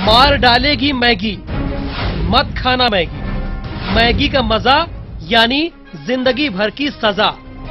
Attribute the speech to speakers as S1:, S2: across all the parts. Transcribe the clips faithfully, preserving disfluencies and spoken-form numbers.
S1: मार डालेगी मैगी, मत खाना मैगी। मैगी का मजा यानी जिंदगी भर की सजा।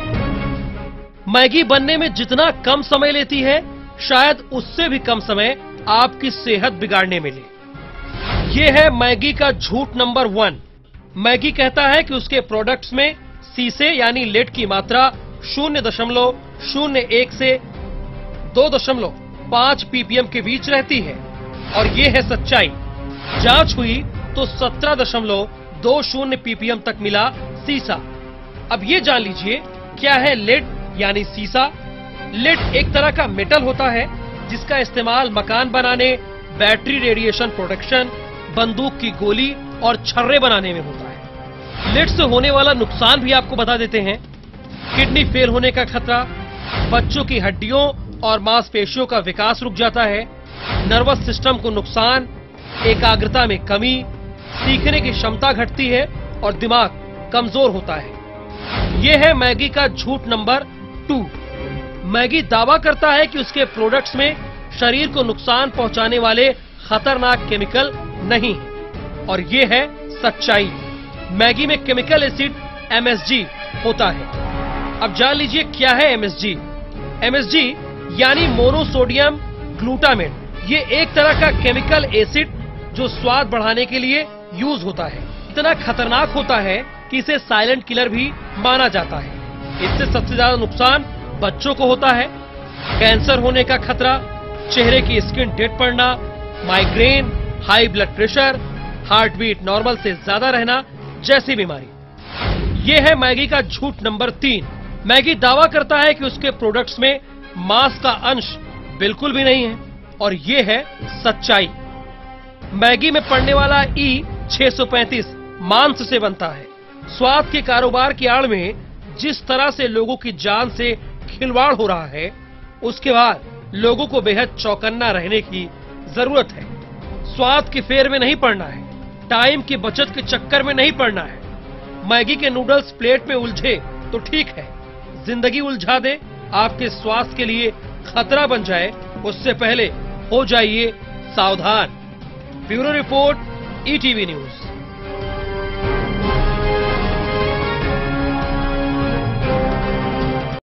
S1: मैगी बनने में जितना कम समय लेती है, शायद उससे भी कम समय आपकी सेहत बिगाड़ने में ले। यह है मैगी का झूठ नंबर वन। मैगी कहता है कि उसके प्रोडक्ट्स में सीसे यानी लेड की मात्रा शून्य दशमलव शून्य एक से दो दशमलव पांच पीपीएम के बीच रहती है, और ये है सच्चाई। जांच हुई तो सत्रह दशमलव दो शून्य पीपीएम तक मिला सीसा। अब ये जान लीजिए क्या है लेड यानी सीसा। लेड एक तरह का मेटल होता है जिसका इस्तेमाल मकान बनाने, बैटरी रेडिएशन प्रोटेक्शन, बंदूक की गोली और छर्रे बनाने में होता है। लेड से होने वाला नुकसान भी आपको बता देते हैं। किडनी फेल होने का खतरा, बच्चों की हड्डियों और मांसपेशियों का विकास रुक जाता है, नर्वस सिस्टम को नुकसान, एकाग्रता में कमी, सीखने की क्षमता घटती है और दिमाग कमजोर होता है। यह है मैगी का झूठ नंबर टू। मैगी दावा करता है कि उसके प्रोडक्ट्स में शरीर को नुकसान पहुंचाने वाले खतरनाक केमिकल नहीं है, और यह है सच्चाई। मैगी में केमिकल एसिड एमएसजी होता है। अब जान लीजिए क्या है एमएसजी। एमएसजी यानी मोनोसोडियम ग्लूटामेट। ये एक तरह का केमिकल एसिड जो स्वाद बढ़ाने के लिए यूज होता है। इतना खतरनाक होता है कि इसे साइलेंट किलर भी माना जाता है। इससे सबसे ज्यादा नुकसान बच्चों को होता है। कैंसर होने का खतरा, चेहरे की स्किन डेड पड़ना, migraine, high blood pressure, heart beat normal से ज्यादा रहना जैसी बीमारी। यह है मैगी का झूठ नंबर तीन। मैगी दावा करता है कि उसके प्रोडक्ट्स में मांस का अंश बिल्कुल भी नहीं है, और यह है सच्चाई। मैगी में पड़ने वाला ई छह सौ पैंतीस मांस से बनता है। स्वाद के कारोबार की आड़ में जिस तरह से लोगों की जान से खिलवाड़ हो रहा है, उसके बाद लोगों को बेहद चौकन्ना रहने की जरूरत है। स्वाद की फेर में नहीं पड़ना है, टाइम की बचत के चक्कर में नहीं पड़ना है। मैगी के नूडल्स प्लेट में उलझे तो ठीक है, जिंदगी उलझा दे, आपके स्वास्थ्य के लिए खतरा बन जाए, उससे पहले हो जाइए सावधान। Bureau report, ETV news.